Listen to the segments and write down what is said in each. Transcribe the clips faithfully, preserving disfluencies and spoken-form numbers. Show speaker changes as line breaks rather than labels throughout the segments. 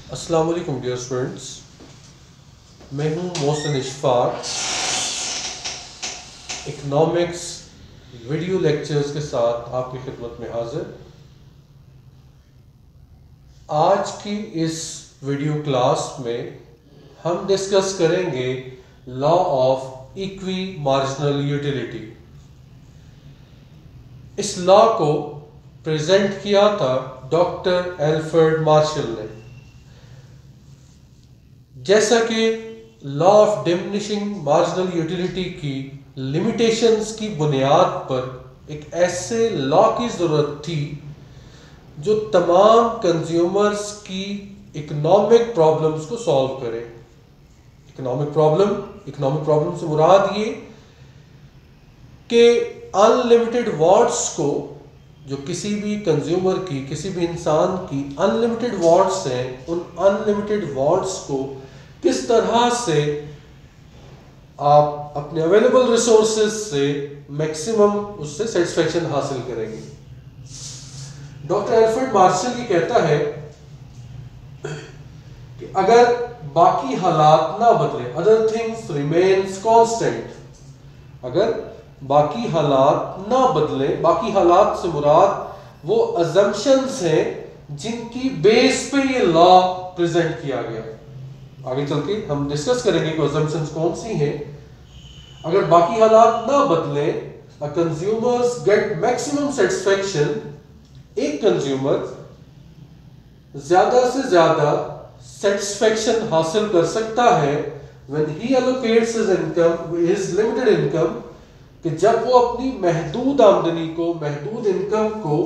अस्सलाम वालेकुम dear students, मैं हूं Mohsin Ishfaq. Economics video lectures के साथ आपकी खिदमत में हाजिर। आज की इस वीडियो क्लास में हम डिस्कस करेंगे law of equi marginal utility. इस लॉ को प्रेजेंट किया था डॉक्टर एल्फ्रेड मार्शल ने। जैसा कि law of diminishing marginal utility की लिमिटेशंस की बुनियाद पर एक ऐसे लॉ की ज़रूरत थी जो तमाम कंज्यूमर्स की इकोनॉमिक प्रॉब्लम्स को सॉल्व करे। इकोनॉमिक प्रॉब्लम इकोनॉमिक प्रॉब्लम से मुराद ये कि अनलिमिटेड वांट्स को, जो किसी भी कंज्यूमर की, किसी भी इंसान की अनलिमिटेड वांट्स हैं, उन अनलिमिटेड वांट्स को किस तरह से आप अपने अवेलेबल रिसोर्सेज से मैक्सिमम उससे सेटिस्फेक्शन हासिल करेंगे। डॉक्टर एल्फ्रेड मार्शल ये कहता है कि अगर बाकी हालात ना बदले, अदर थिंग्स रिमेन्स कांस्टेंट, अगर बाकी हालात ना बदले, बाकी हालात से मुराद वो अजम्पशंस हैं जिनकी बेस पे ये लॉ प्रेजेंट किया गया है। आगे चल के हम डिस्कस करेंगे कि अजम्पशंस कौन सी हैं। अगर बाकी हालात ना बदले, कंज्यूमर्स गेट मैक्सिमम सेटिस्फेक्शन, एक कंज्यूमर ज्यादा से ज्यादा सेटिस्फेक्शन हासिल कर सकता है when he allocates his income, his limited income, कि जब वो अपनी महदूद आमदनी को, महदूद इनकम को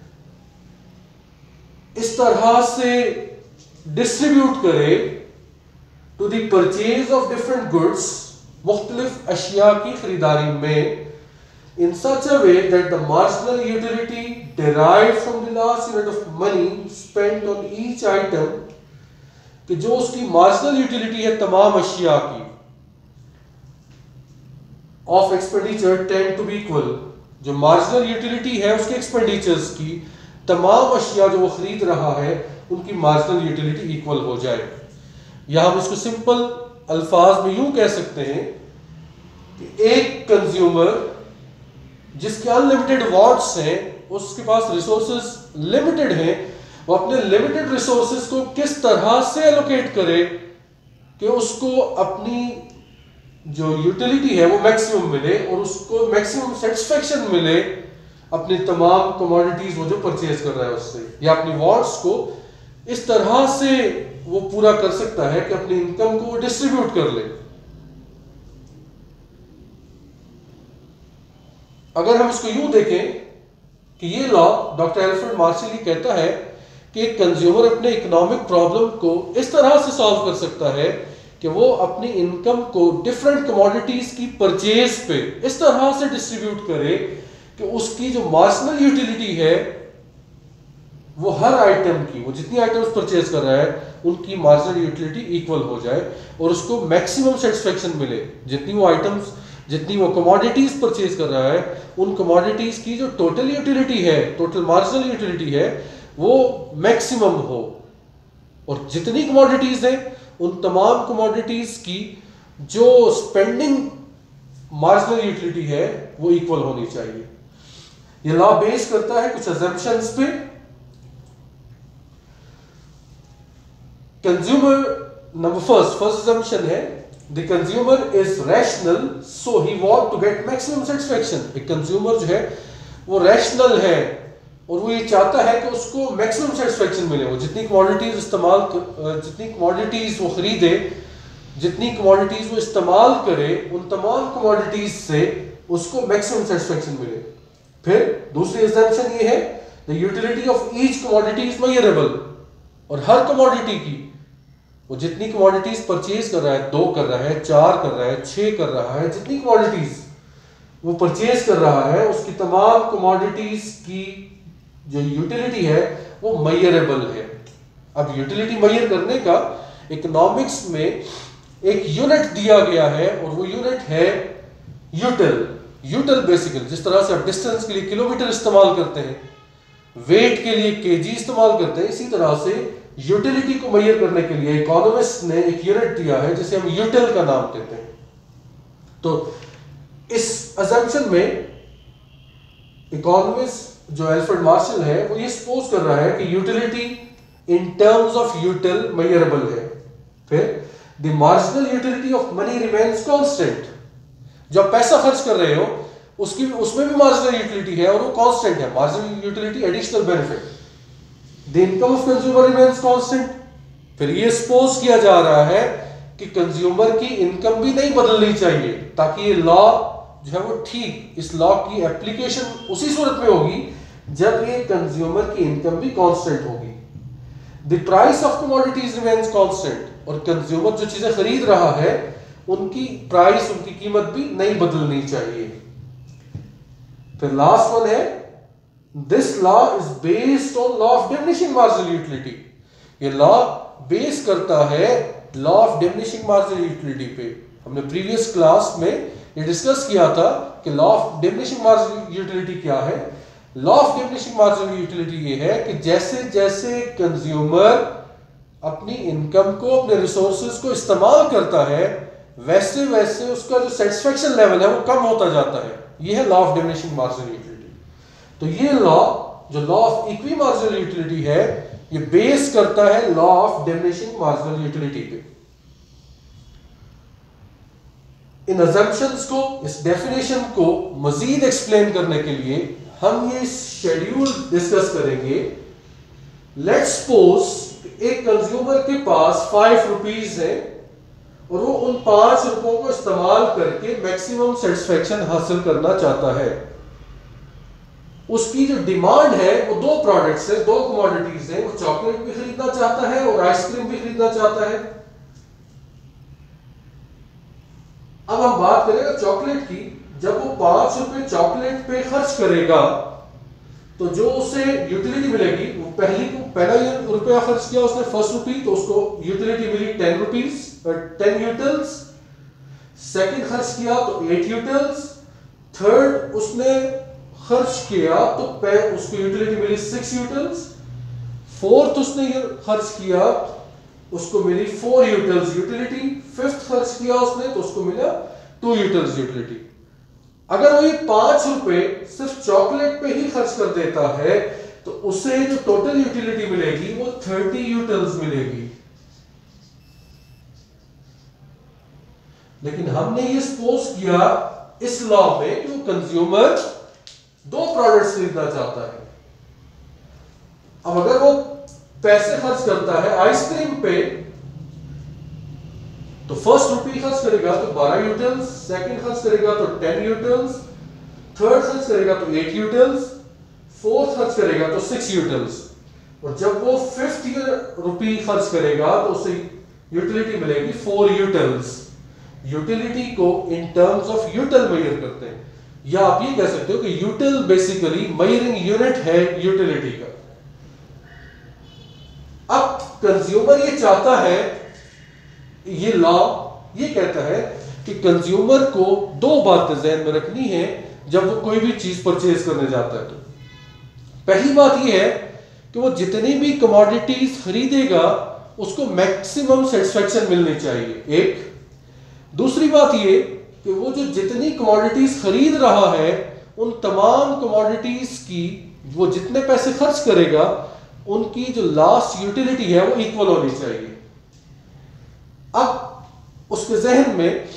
इस तरह से डिस्ट्रीब्यूट करे to the purchase of different goods, मुख्तलिफ अशिया की खरीदारी में, in such a way that the marginal utility derived from the last unit of money spent on each item, कि जो उसकी मार्जिनल यूटिलिटी है तमाम अशिया की, of expenditure tend to be equal, जो मार्जिनल यूटिलिटी है उसके एक्सपेंडिचर्स की तमाम अशिया जो वो खरीद रहा है उनकी मार्जिनल यूटिलिटी इक्वल हो जाए। या हम इसको सिंपल अल्फाज में यूं कह सकते हैं कि एक कंज्यूमर जिसके अनलिमिटेड वांट्स हैं, उसके पास रिसोर्सेज लिमिटेड हैं, वो अपने लिमिटेड रिसोर्सेज को किस तरह से एलोकेट करे कि उसको अपनी जो यूटिलिटी है वो मैक्सिमम मिले और उसको मैक्सिमम सेटिस्फेक्शन मिले अपनी तमाम कमोडिटीज वो जो परचेज कर रहा है उससे, या अपनी वांट्स को इस तरह से वो पूरा कर सकता है कि अपनी इनकम को वो डिस्ट्रीब्यूट कर ले। अगर हम इसको यूं देखें कि ये लॉ डॉक्टर एल्फ्रेड मार्शल ये कहता है कि एक कंज्यूमर अपने इकोनॉमिक प्रॉब्लम को इस तरह से सॉल्व कर सकता है कि वो अपनी इनकम को डिफरेंट कमोडिटीज की परचेज पे इस तरह से डिस्ट्रीब्यूट करे कि उसकी जो मार्जिनल यूटिलिटी है वो हर आइटम की, वो जितनी आइटम्स परचेज कर रहा है उनकी मार्जिनल यूटिलिटी इक्वल हो जाए और उसको मैक्सिमम सेटिस्फेक्शन मिले। जितनी वो आइटम्स, जितनी वो कमोडिटीज परचेज कर रहा है, उन कमोडिटीज की जो टोटल यूटिलिटी है, टोटल मार्जिनल यूटिलिटी है, वो मैक्सिमम हो, और जितनी कमोडिटीज हैं उन तमाम कमोडिटीज की जो स्पेंडिंग मार्जिनल यूटिलिटी है वो इक्वल होनी चाहिए। ये लॉ बेस करता है कुछ अजम्पशंस पे। Consumer number first first assumption है the consumer is rational so he want to get maximum satisfaction। एक कंज्यूमर जो है वो रैशनल है और वो ये चाहता है कि उसको मैक्सिमम सेटिस्फेक्शन मिले। वो जितनी कमोडिटीज इस्तेमाल जितनी कमोडिटीज वो खरीदे, जितनी कमोडिटीज वो इस्तेमाल करे, उन तमाम कमोडिटीज से उसको मैक्सिमम सेटिस्फेक्शन मिले। फिर दूसरी assumption ये है the utility of each commodity is measurable, और हर कमोडिटी की, वो जितनी कमोडिटीज परचेज कर रहा है, दो कर रहा है, चार कर रहा है, छह कर रहा है, जितनी कमोडिटीज वो परचेज कर रहा है उसकी तमाम कमोडिटीज की जो यूटिलिटी है वो मेजरेबल है। अब यूटिलिटी मेजर करने का इकोनॉमिक्स में एक यूनिट दिया गया है और वो यूनिट है यूटिल। यूटिल बेसिकली जिस तरह से आप डिस्टेंस के लिए किलोमीटर इस्तेमाल करते हैं, वेट के लिए केजी इस्तेमाल करते हैं, इसी तरह से यूटिलिटी को मेजर करने के लिए इकोनॉमिस्ट ने एक यूनिट दिया है जिसे हम यूटिल का नाम देते हैं। तो इस अजम्पशन में इकोनॉमिस्ट जो अल्फ्रेड मार्शल है वो ये सपोज कर रहा है कि utility in terms of util measurable है। फिर the marginal utility of money remains constant, जब पैसा खर्च कर रहे हो उसकी उसमें भी मार्जिनल यूटिलिटी है और वो कांस्टेंट है। Marginal utility additional benefit. The income of consumer remains constant. फिर ये सपोज किया जा रहा है कि कंज्यूमर की इनकम भी नहीं बदलनी चाहिए ताकि ये लॉ जो है वो ठीक, इस लॉ की एप्लीकेशन उसी सूरत में होगी जब ये कंज्यूमर की इनकम भी कांस्टेंट होगी। The price of commodities remains constant, और कंज्यूमर जो चीजें खरीद रहा है उनकी प्राइस, उनकी कीमत भी नहीं बदलनी चाहिए। फिर लास्ट वन है this law is based on law of diminishing marginal utility. ये लॉ बेस करता है law of diminishing marginal utility पे। हमने प्रीवियस क्लास में ये डिस्कस किया था कि law of diminishing marginal utility क्या है। Law of diminishing marginal utility ये है कि जैसे जैसे कंज्यूमर अपनी इनकम को, अपने रिसोर्सेज को इस्तेमाल करता है वैसे वैसे उसका जो सेटिस्फेक्शन लेवल है वो कम होता जाता है। ये है law of diminishing marginal utility. तो ये लॉ जो law of equi marginal utility है ये बेस करता है law of diminishing marginal utility पे। इन अजम्पशंस को, इस डेफिनेशन को मजीद एक्सप्लेन करने के लिए हम ये शेड्यूल डिस्कस करेंगे। लेट्स सपोज एक कंज्यूमर के पास फाइव रुपीज है और वो उन पांच रुपयों को इस्तेमाल करके मैक्सिमम सेटिस्फेक्शन हासिल करना चाहता है। उसकी जो डिमांड है वो दो प्रोडक्ट्स है, दो कमोडिटीज है। वो चॉकलेट भी खरीदना चाहता है और आइसक्रीम भी खरीदना चाहता है। अब हम बात करेंगे चॉकलेट की। जब वो पांच रुपए चॉकलेट पे खर्च करेगा तो जो उसे यूटिलिटी मिलेगी, वो पहली को पहला रुपया खर्च किया उसने फर्स्ट रुपी, तो उसको यूटिलिटी मिली ten rupees ten utils. Second खर्च किया तो एट यूटिल्स। थर्ड उसने खर्च किया तो उसको यूटिलिटी मिली सिक्स यूटिल्स। फोर्थ उसने खर्च किया उसको मिली फोर यूटिल्स यूटिलिटी। फिफ्थ खर्च किया उसने तो उसको मिला टू यूटिल्स यूटिलिटी। अगर वो ये पांच रुपए सिर्फ चॉकलेट पे ही खर्च कर देता है तो उसे जो टोटल यूटिलिटी मिलेगी वो थर्टी यूटिल्स मिलेगी। लेकिन हमने ये सपोज किया इस लॉ में कि वो कंज्यूमर दो प्रोडक्ट्स खरीदना चाहता है। अब अगर वो पैसे खर्च करता है आइसक्रीम पे तो फर्स्ट रुपी खर्च करेगा तो बारह यूटिल्स, सेकंड खर्च करेगा तो टेन यूटिल्स, थर्ड खर्च करेगा तो एट यूटिल्स, फोर्थ खर्च करेगा तो सिक्स यूटिल्स। और जब वो फिफ्थ रुपी खर्च करेगा तो उसे यूटिलिटी मिलेगी फोर यूटिल्स। यूटिलिटी को in terms of util measure करते हैं, या आप ये कह सकते हो कि यूटिल बेसिकली मेजरिंग यूनिट है यूटिलिटी का। अब कंज्यूमर ये चाहता है, ये लॉ ये कहता है कि कंज्यूमर को दो बातें ध्यान में रखनी है जब वो कोई भी चीज परचेज करने जाता है। तो पहली बात ये है कि वो जितनी भी कमोडिटीज खरीदेगा उसको मैक्सिमम सेटिस्फेक्शन मिलनी चाहिए, एक। दूसरी बात ये कि वो जो जितनी कमोडिटीज खरीद रहा है उन तमाम कमोडिटीज की वो जितने पैसे खर्च करेगा उनकी जो लास्ट यूटिलिटी है वो इक्वल होनी चाहिए। अब उसके जहन में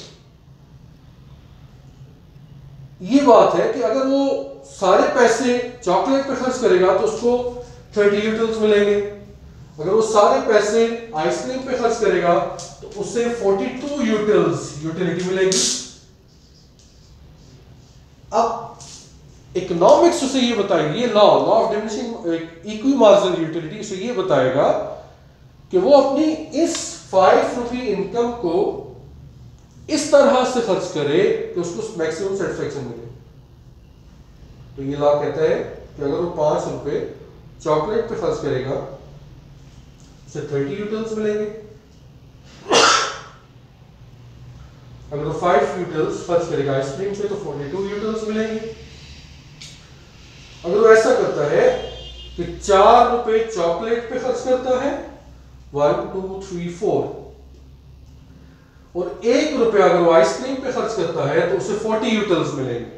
ये बात है कि अगर वो सारे पैसे चॉकलेट पे खर्च करेगा तो उसको थर्टी यूटिल्स मिलेंगे। अगर वो सारे पैसे आइसक्रीम पे खर्च करेगा तो उससे फोर्टी टू यूटिल्स यूटिलिटी मिलेगी। अब इकोनॉमिक्स उसे ये बताएगी, ये law law of diminishing equi marginal utility उसे ये बताएगा कि वो अपनी इस फाइव रुपी इनकम को इस तरह से खर्च करे कि उसको मैक्सिमम सेटिस्फेक्शन मिले। तो ये लॉ कहता है कि अगर वो पांच रुपए चॉकलेट पे खर्च करेगा उसे थर्टी यूटिल्स मिलेंगे। अगर वो फाइव यूटिल्स खर्च करेगा आइसक्रीम पे तो फोर्टी टू यूटिल्स मिलेंगे। अगर वो ऐसा करता है कि चार रुपए चॉकलेट पे खर्च करता है वन टू थ्री फोर, और एक रुपया अगर वो आइसक्रीम पे खर्च करता है तो उसे फोर्टी यूटिल्स मिलेंगे।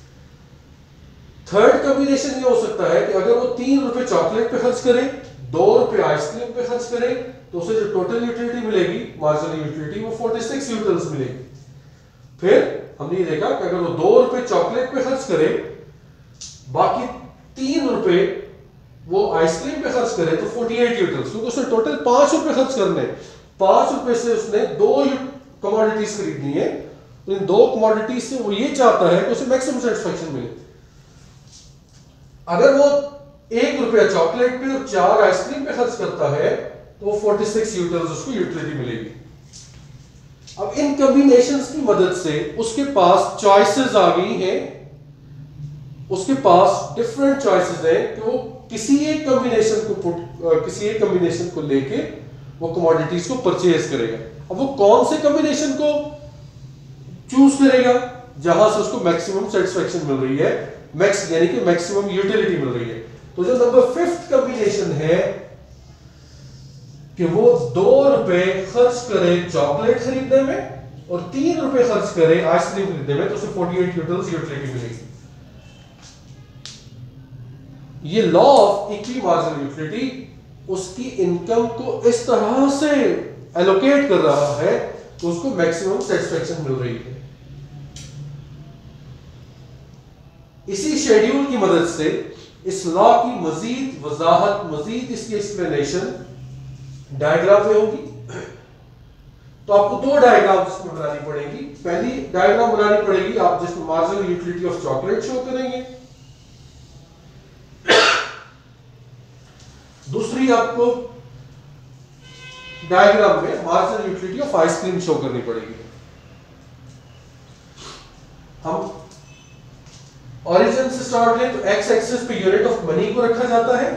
थर्ड कॉम्बिनेशन ये हो सकता है कि अगर वो तीन रुपए चॉकलेट पे खर्च करे, दो रुपए आइसक्रीम पे खर्च करे, तो उसे जो टोटल यूटिलिटी मिलेगी, मार्जिनल यूटिलिटी, वो फोर्टी सिक्स यूटिल्स मिलेगी। फिर हमने ये देखा कि अगर वो दो रुपए चॉकलेट पे खर्च करे, बाकी तीन रुपए वो आइसक्रीम पे खर्च करे, तो फोर्टी एट यूटिल्स, क्योंकि उसने टोटल पांच रुपए खर्च करने, पांच रुपए से उसने दो कमोडिटीज खरीदनी है, तो इन दो कमोडिटीज से वो ये चाहता है कि उसे मैक्सिमम सेटिस्फेक्शन मिले। अगर वो एक रुपया चॉकलेट पे और चार आइसक्रीम पे खर्च करता है, तो वो फोर्टी सिक्स यूटिल्स उसको यूटिलिटी मिलेगी। अब इन कॉम्बिनेशंस की मदद से उसके पास चॉइसेस आ गई हैं, उसके पास डिफरेंट चॉइसेस हैं कि वो किसी एक कॉम्बिनेशन को पुट किसी एक कॉम्बिनेशन को लेके वो कमोडिटीज को परचेज करेगा। अब वो कौन से कॉम्बिनेशन को चूज करेगा जहां से उसको मैक्सिमम सेटिस्फेक्शन मिल रही है, मैक्स यानी कि मैक्सिमम यूटिलिटी मिल रही है। तो जो नंबर फिफ्थ कॉम्बिनेशन है कि वो दो रुपए खर्च करे चॉकलेट खरीदने में और तीन रुपए खर्च करे आइसक्रीम खरीदने में, तो उसे फोर्टी एट यूटिल्स यूटिलिटी मिलेगी। ये law of equi marginal utility उसकी इनकम को इस तरह से एलोकेट कर रहा है तो उसको मैक्सिमम सेटिस्फेक्शन मिल रही है। इसी शेड्यूल की मदद से इस लॉ की मजीद वजाहत, मजीद इसकी एक्सप्लेनेशन डायग्राम में होगी। तो आपको दो डायग्राम इसमें बनानी पड़ेगी। पहली डायग्राम बनानी पड़ेगी आप जिसमें marginal utility of chocolate show करेंगे, दूसरी आपको डायग्राम में marginal utility of ice cream show करनी पड़ेगी। हम ओरिजिन से स्टार्ट लें तो एक्स एक्सिस पे यूनिट ऑफ मनी को रखा जाता है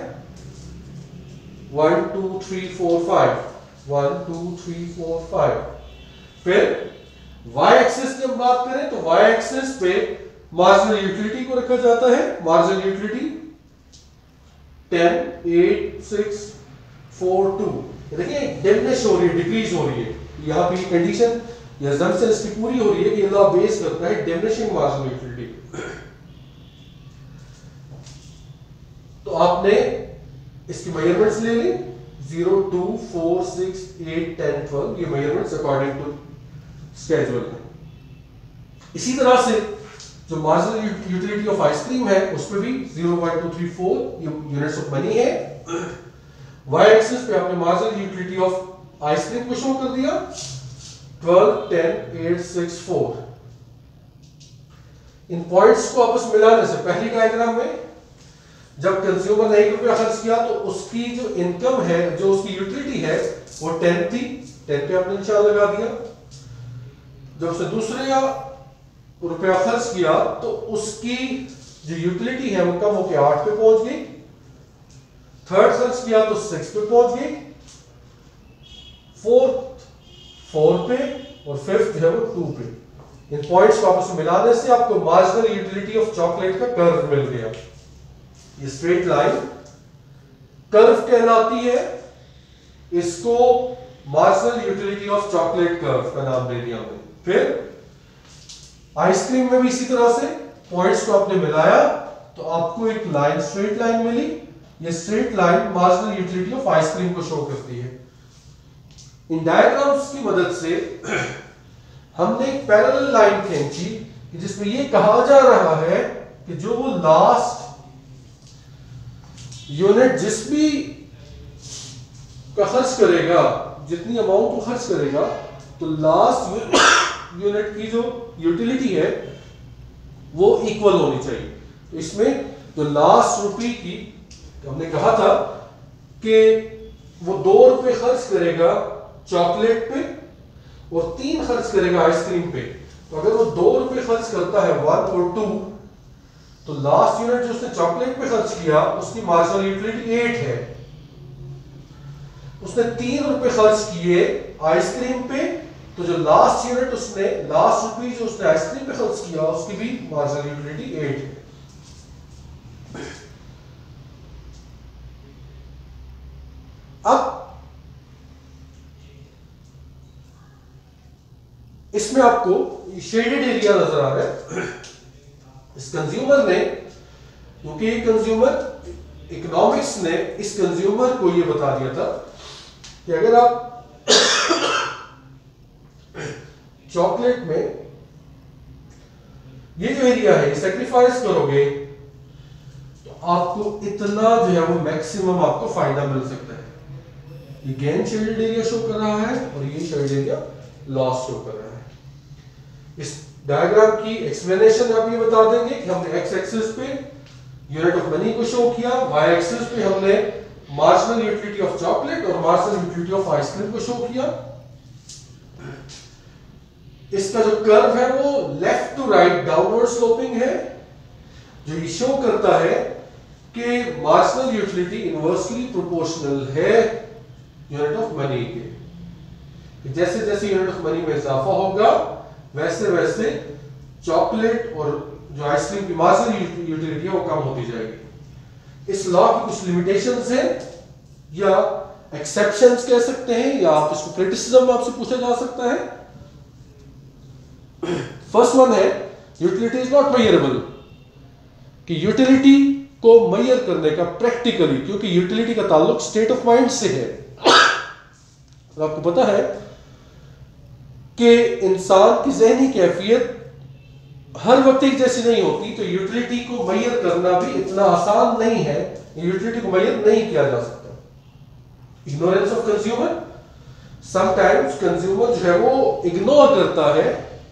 one two three four five, one two three four five. फिर वाई एक्सिस की हम बात करें तो वाई एक्सिस पे मार्जिनल यूटिलिटी को रखा जाता है, marginal utility ten, eight, six, four, to. देखिए डिमिनिश हो रही है, डिक्रीज हो रही है। यहां पे कंडीशन या assumption इसकी पूरी हो रही है कि ये लॉ बेस करता है डिमिनिशिंग मार्जिनल यूटिलिटी। तो आपने इसकी मेजरमेंट्स ले ली, zero, two, four, six, eight, ten, twelve, ये मेजरमेंट्स अकॉर्डिंग टू स्केड्यूल है। इसी तरह से जो मार्जिनल यूटिलिटी ऑफ आइसक्रीम है उस पे भी zero, one, two, three, four ये यूनिट्स ऑफ मनी है। वाई एक्सिस पे आपने मार्जिनल यूटिलिटी ऑफ आइसक्रीम को शो कर दिया twelve, ten, eight, six, four. इन पॉइंट्स को आपस में मिलाने से पहली डायग्राम में जब कंज्यूमर ने एक रुपया खर्च किया तो उसकी जो इनकम है, जो उसकी यूटिलिटी है वो टेन थी, टेन पे आपने निशान लगा दिया। जब उसने दूसरे या रुपया खर्च किया तो उसकी जो यूटिलिटी है वो कम होकर आठ पे पहुंच गई, थर्ड खर्च किया तो सिक्स पे पहुंच गई, फोर्थ फोर पे और फिफ्थ है वो टू पे। इन पॉइंट्स को आपस में मिलाने से आपको मार्जिनल यूटिलिटी ऑफ चॉकलेट का कर्व मिल गया। ये स्ट्रेट लाइन कर्व कहलाती है, इसको marginal utility of chocolate curve का नाम दे दिया हमने। फिर आइसक्रीम में भी इसी तरह से पॉइंट्स को आपने मिलाया तो आपको एक लाइन, स्ट्रेट लाइन मिली। ये straight line marginal utility of ice cream को शो करती है। इन डायग्राम्स की मदद से हमने एक पैरेलल लाइन खींची कि जिसमें ये कहा जा रहा है कि जो वो लास्ट यूनिट जिस भी का खर्च करेगा, जितनी अमाउंट वो खर्च करेगा, तो लास्ट यूनिट की जो यूटिलिटी है वो इक्वल होनी चाहिए। तो इसमें जो लास्ट रुपये की हमने कहा था कि वो दो रुपए खर्च करेगा चॉकलेट पे और तीन खर्च करेगा आइसक्रीम पे। तो अगर वो दो रुपए खर्च करता है वन और टू, तो लास्ट यूनिट जो उसने चॉकलेट पे खर्च किया उसकी मार्जिनल यूटिलिटी एट है। उसने तीन रुपए खर्च किए आइसक्रीम पे, तो जो लास्ट यूनिट उसने लास्ट रुपये जो उसने आइसक्रीम पे खर्च किया उसकी भी मार्जिनल यूटिलिटी एट है। अब इसमें आपको शेडेड एरिया नजर आ रहा है। इस कंज्यूमर ने, क्योंकि ये कंज्यूमर इकोनॉमिक्स ने इस कंज्यूमर को ये बता दिया था कि अगर आप चॉकलेट में ये जो एरिया है सेक्रीफाइस करोगे तो आपको इतना जो है वो मैक्सिमम आपको फायदा मिल सकता है। ये गेन शेडेड एरिया शो कर रहा है और ये शेडेड एरिया लॉस शो कर रहा है। इस डायग्राम की एक्सप्लेनेशन आप ये बता देंगे कि हमने एक्स एक्सिस पे यूनिट ऑफ मनी को शो किया, वाई एक्सिस पे हमने मार्जिनल यूटिलिटी ऑफ चॉकलेट और मार्जिनल यूटिलिटी ऑफ आइसक्रीम को शो किया। इसका जो कर्व है वो left to right downward sloping है, जो ये शो करता है कि मार्जिनल यूटिलिटी इनवर्सली प्रोपोर्शनल है यूनिट ऑफ मनी के। जैसे जैसे यूनिट ऑफ मनी में इजाफा होगा वैसे वैसे चॉकलेट और जो आइसक्रीम की मार्जिनल यूटिलिटी है वो कम होती जाएगी। इस लॉ की कुछ लिमिटेशंस हैं या एक्सेप्शंस कह सकते हैं, या आप इसको क्रिटिसिज्म आपसे पूछा जा सकता है। फर्स्ट वन है यूटिलिटी इज नॉट मेजरेबल, कि यूटिलिटी को मेजर करने का प्रैक्टिकली, क्योंकि यूटिलिटी का ताल्लुक स्टेट ऑफ माइंड से है। तो आपको पता है कि इंसान की ज़हनी कैफियत हर वक्त एक जैसी नहीं होती, तो यूटिलिटी को मेजर करना भी इतना आसान नहीं है। यूटिलिटी को मेजर नहीं किया जा सकता। Ignorance of consumer, sometimes consumer जो है वो इग्नोर करता है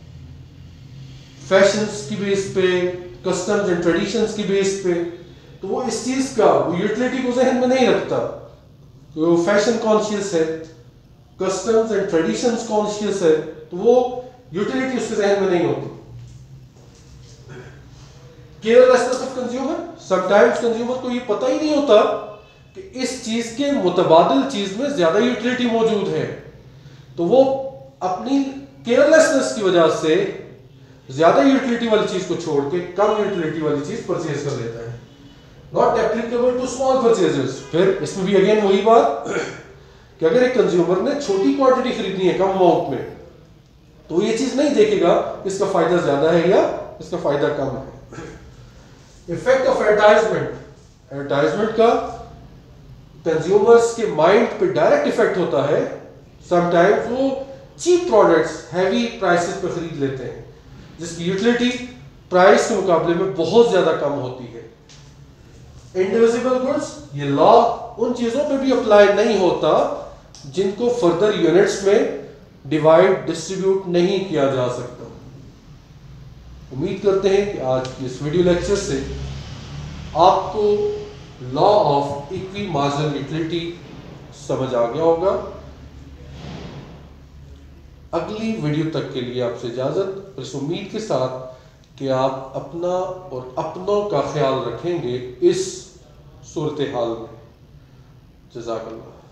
फैशंस की बेस पे, कस्टम्स एंड ट्रेडिशंस की बेस पे, तो वो इस चीज का वो यूटिलिटी को जहन में नहीं रखता। तो वो फैशन कॉन्शियस है, कस्टम्स एंड ट्रेडिशंस कॉन्शियस है, तो वो यूटिलिटी उसके जहन में नहीं होती। Carelessness of consumer, sometimes consumer को ये पता ही नहीं होता कि इस चीज के मुतबादिल चीज में ज्यादा यूटिलिटी मौजूद है, तो वो अपनी केयरलेसनेस की वजह से ज्यादा यूटिलिटी वाली चीज को छोड़ के कम यूटिलिटी वाली चीज परचेज कर लेता है। Not applicable to small purchases. फिर इसमें भी अगेन वही बात कि अगर एक कंज्यूमर ने छोटी क्वांटिटी खरीदनी है कम अमाउंट में, तो ये चीज नहीं देखेगा इसका फायदा ज्यादा है या इसका फायदा कम है। इफेक्ट ऑफ एडवर्टाइजमेंट, एडवर्टाइजमेंट का कंज्यूमर्स के माइंड पे डायरेक्ट इफेक्ट होता है। समटाइम्स वो चीप प्रोडक्ट्स हैवी प्राइसेस पे खरीद लेते हैं जिसकी यूटिलिटी प्राइस के मुकाबले में बहुत ज्यादा कम होती है। इंडिविजिबल गुड्स, ये लॉ उन चीजों पे भी अप्लाई नहीं होता जिनको फर्दर यूनिट्स में डिवाइड डिस्ट्रीब्यूट नहीं किया जा सकता। उम्मीद करते हैं कि आज की इस वीडियो लेक्चर से आपको law of equi marginal utility समझ आ गया होगा। अगली वीडियो तक के लिए आपसे इजाजत, इस उम्मीद के साथ कि आप अपना और अपनों का ख्याल रखेंगे इस सूरत हाल में। जज़ाकल्लाह।